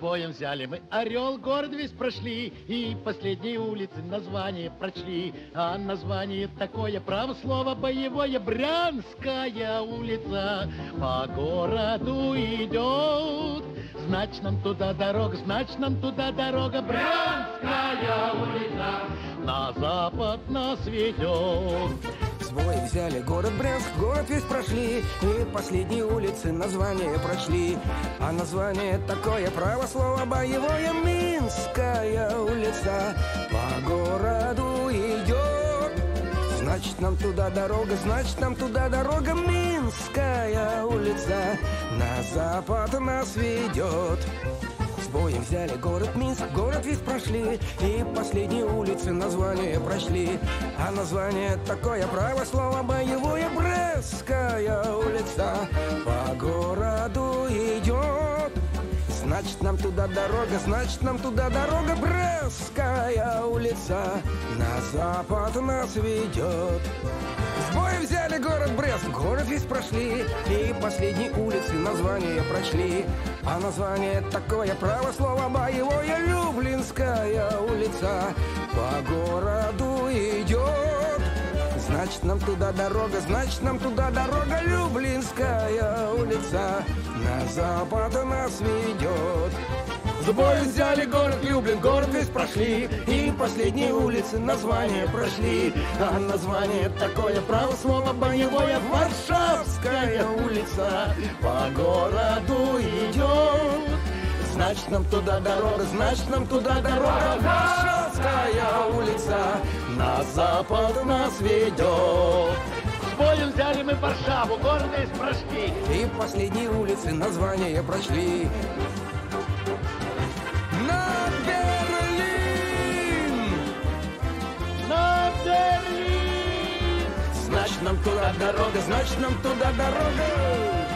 боем взяли мы Орел, город весь прошли, и последние улицы название прочли. А название такое, право слово боевое, Брянская улица по городу идет. Значит, нам туда дорога, значит, нам туда дорога, Брянская улица на запад нас ведет. С боем взяли город Брянск, город весь прошли, и последние улицы название прочли. А название такое, право слово боевое, Минская улица по городу идет. Значит, нам туда дорога, значит, нам туда дорога, Минская улица на запад нас ведет. С боем взяли город Минск, город весь прошли, и последние улицы название прочли. А название такое, право слово боевое, Брестская улица по городу идет. Значит, нам туда дорога, значит, нам туда дорога, Брестская улица на запад нас ведет. С боем взяли город Брест, город весь прошли, и последние улицы название прочли. А название такое, право слово боевое, Люблинская улица по городу идет. Значит, нам туда дорога, значит, нам туда дорога, Люблинская улица на запад нас ведет. С боем взяли город Люблин, город весь прошли, и последние улицы название прочли. А название такое, право слово боевое, Варшавская улица по городу идет. Значит, нам туда дорога, значит, нам туда дорога, Варшавская улица на запад нас ведет. С боем взяли мы Варшаву, город весь прошли, и последние улицы название прочли. На Берлин! на Берлин! Значит, нам туда дорога, значит, нам туда дорога.